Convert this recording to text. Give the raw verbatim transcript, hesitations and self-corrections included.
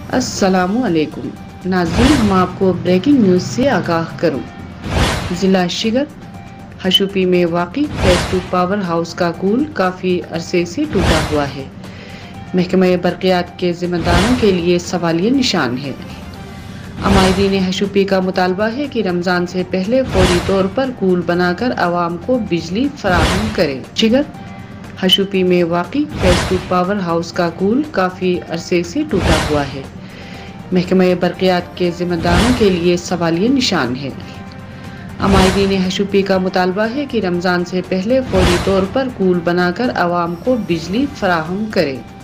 अस्सलामुअलैकुम नाज़रीन, हम आपको ब्रेकिंग न्यूज़ से आगाह करूं। ज़िला शिगर हशुपी में वाक़ई फेज़ टू पावर हाउस का कूल काफ़ी अरसे से टूटा हुआ है। महकमा बरक़ियात के ज़िम्मेदारों के लिए सवालिया निशान है। अमायदीन हशुपी का मुतालबा है कि रमज़ान से पहले फौरी तौर पर कूल बनाकर आवाम को बिजली फराहम करें। शिगर हशुपी में वाक़ई फेज़ टू पावर हाउस का कूल काफ़ी अरसे से टूटा हुआ है। महकमा बरक़ियात के ज़िम्मेदारों के लिए सवालिया निशान है। अमायदीन हशुपी का मुतालबा है कि रमज़ान से पहले फौरी तौर पर कूल बनाकर आवाम को बिजली फराहम करें।